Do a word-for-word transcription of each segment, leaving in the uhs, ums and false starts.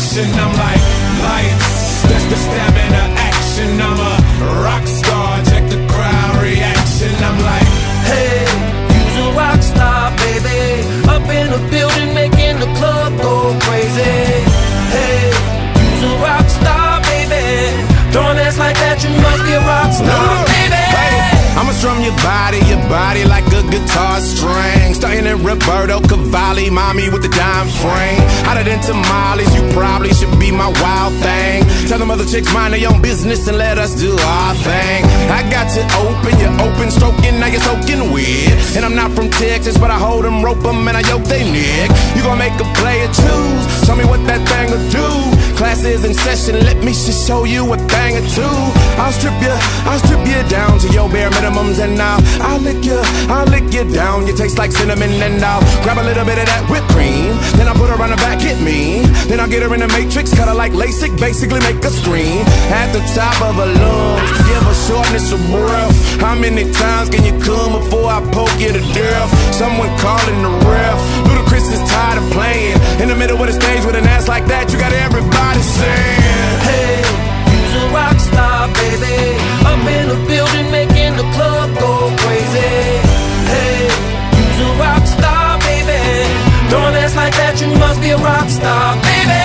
action. I'm like lights, that's the stamina action. I'm a rock star, check the crowd reaction. I'm like, hey, you's a rock star, baby. Up in the building, making the club go crazy. Hey, you's a rock star, baby. Throwing ass like that, you must be a rock star, baby. I'ma strum your body, your body like a guitar string. Starting in Roberto Cavalli, mommy with the dime frame. Hotter than tamales, you probably should be my wild thing. Tell them other chicks mind their own business and let us do our thing. I got you open, you're open, stroking, now you're soaking wet. And I'm not from Texas, but I hold them, rope them, and I yoke they neck. You gon' make a player choose, show me what that thing will do. Class is in session, let me just show you a thing or two. I'll strip you, I'll strip you down to your bare minimums, and I'll, I'll lick you, I'll lick you down. You taste like cinnamon, and I'll grab a little bit of that whipped cream. Then I'll put her on the back, hit me. Then I'll get her in the matrix, cut her like LASIK, basically make her scream. At the top of her lungs, give her shortness of breath. How many times can you come before I poke you to death? Someone calling the ref. Ludacris is tired of playing in the middle of the stage with an ass like that. You got everybody saying, hey, you's a rock star, baby. Up in the building, making the club go crazy. Hey, you's a rock star, baby. Throwing ass like that, you must be a rock star, baby.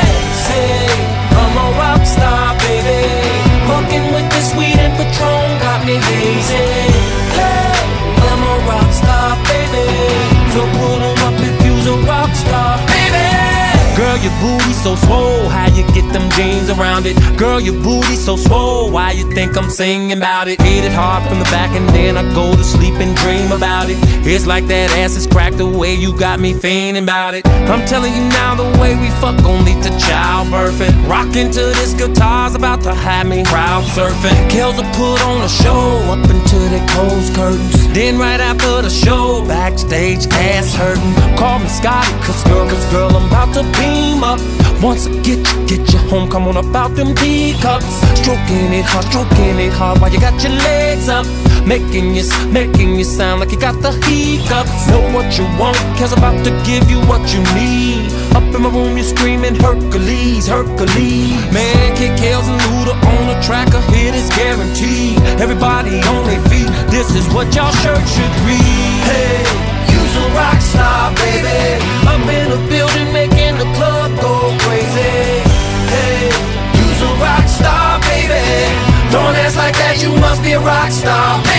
Say, I'm a rock star, baby. Fucking with this weed and Patron got me hazy. Hey, I'm a rock star, baby. So put 'em up if you's a rock star, baby. Girl, your booty so swole, how you get them jeans around it? Girl, your booty so swole, why you think I'm singing about it? Hit it hard from the back and then I go to sleep and dream about it. It's like that ass is cracked the way you got me fiending about it. I'm telling you now, the way we fuck gon' lead to childbirthing. Rockin' to this guitar's about to have me crowd surfing. Kels will put on a show up until they close curtains. Then right after the show, backstage ass hurting. Call me Scotty, cause girl, cause girl, I'm about to beam up. Once I get you, get you home, come on about them teacups. Stroking it hard, stroking it hard while you got your legs up. Making you, making you sound like you got the hiccups. Know what you want, Kels about to give you what you need. Up in my room you're screaming Hercules, Hercules. Man, kick Kels and Luda on the track, a hit is guaranteed. Everybody on their feet, this is what y'all shirt should read. Hey, you's a rock star, baby. Up in the building, making the club go crazy. Hey, you's a rock star, baby. Throwing ass like that, you must be a rock star, baby.